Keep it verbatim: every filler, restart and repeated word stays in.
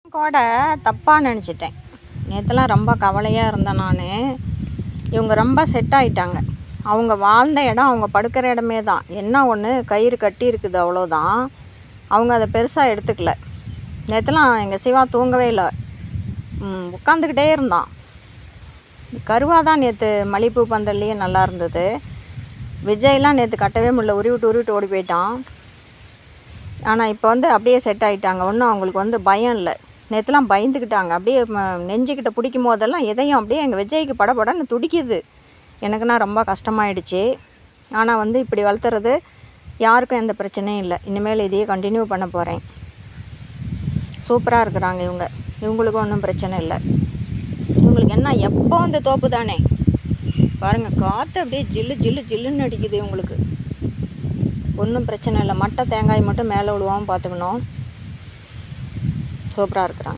கூட தப்பாக நினச்சிட்டேன். நேற்றுலாம் ரொம்ப கவலையாக இருந்தேன் நான். இவங்க ரொம்ப செட் ஆகிட்டாங்க. அவங்க வாழ்ந்த இடம் அவங்க படுக்கிற இடமே தான். என்ன ஒன்று கயிறு கட்டி இருக்குது, அவ்வளோதான். அவங்க அதை பெருசாக எடுத்துக்கல. நேற்றுலாம் எங்கள் சிவா தூங்கவே இல்லை, உட்காந்துக்கிட்டே இருந்தான். கருவாக தான் நேற்று மல்லிகைப்பூ பந்தல்லையே நல்லா இருந்தது. விஜய்லாம் நேற்று கட்டவே முடியல, உருவிட்டு உருவிட்டு ஓடி போயிட்டான். ஆனால் இப்போ வந்து அப்படியே செட் ஆகிட்டாங்க. ஒன்றும் அவங்களுக்கு வந்து பயம் இல்லை. நேற்றுலாம் பயந்துக்கிட்டாங்க. அப்படியே நெஞ்சுக்கிட்ட பிடிக்கும் போதெல்லாம் எதையும் அப்படியே எங்கள் விஜய்க்கு படப்படன்னு துடிக்குது. எனக்குன்னா ரொம்ப கஷ்டமாயிடுச்சு. ஆனால் வந்து இப்படி வளர்த்துறது யாருக்கும் எந்த பிரச்சனையும் இல்லை. இனிமேல் இதையே கண்டினியூ பண்ண போகிறேன். சூப்பராக இருக்கிறாங்க இவங்க. இவங்களுக்கும் ஒன்றும் பிரச்சனை இல்லை. இவங்களுக்கு என்ன எப்போ இந்த தோப்பு தானே பாருங்கள், காற்று அப்படியே ஜில்லு ஜில்லு ஜில்லுன்னு அடிக்குது. இவங்களுக்கு ஒன்றும் பிரச்சனை இல்லை. மட்டை தேங்காய் மட்டும் மேலே விழுவாமல் பார்த்துக்கணும். சூப்பராக இருக்கிறாங்க.